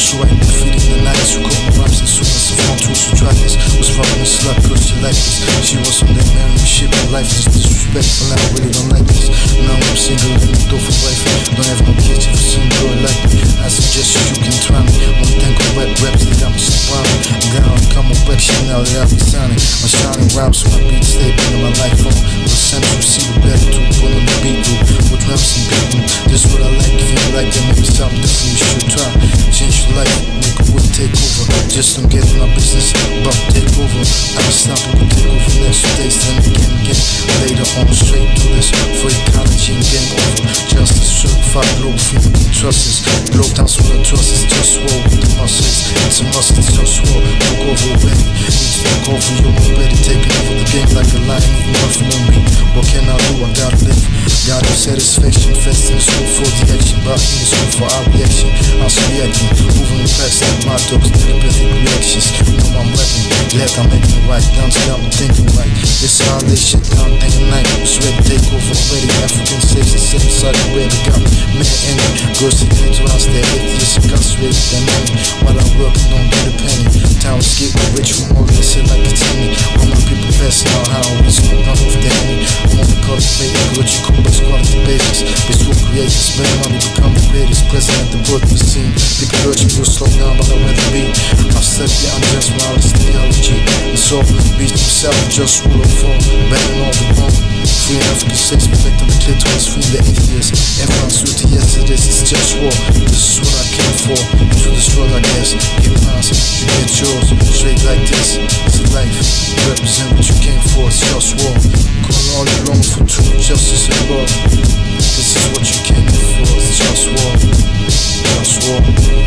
so I defeated the nights. You caught my raps as soon as the phone tools to try this. Was fucking a slut cause she liked this. She was on that marrying me shit, my life is disrespectful. I really don't like this. Now I'm single and I'm door for wife. Don't have no kids if you see me girl like me. I suggest you can try me. Only think of wet reps that got me surrounded. I'm gonna come on back shit now that I've been signing. My shining rhymes so my beats stay in my life on. The central see the better to put on the beat do. With raps and people, this what I like. If you like that, make something different, you should try. Change your life, make a wood take over. Just don't get in my business, but take over. I can stop and we take over next few days, then again. Later on, straight to this for ecology and game over. Justice, certified Globalfirm, trust us. Globetown, so the trust is just war with the muscles. It's a must, it's just war. Look over already, need to look over. You're already taking over the game like a lion eating buffalo meat. What can I do? I gotta live. Got no satisfaction, fest in school for the action. But in the school for our reaction. I was reacting, moving fast like my dogs, telepathic reactions. Know I'm rapping, glad I'm making it right. Down to down, I'm thinking right. It's all this shit down day and night. It's ready to take over already. African states the same side of where they got me. Man and girls that get to us, they're atheists, incarcerated, they're money. While I'm working on get a penny. Town is getting rich from all this shit like it's in me. All my people passing out how we smoke down off the henny. I'm on the cultivate, good you cool, but quality basis. It's true creators, spend money, become the greatest. Present at the birth machine. People urge me to slow down, but I'd rather be. I've said, yeah, I'm just wild, it's theology. And so, beat himself, just rule of fall. Banning all the wrong. Free African sex, protecting the clitoris, free the atheists. Everyone's with the yes to this, it's just war. This is what I came for. To this world, I guess. Get mine, you get yours. Straight like this, it's a life. Represent what you came for, it's just war. Calling all you long for truth, justice and love. This is what you came for, it's just war. Just war.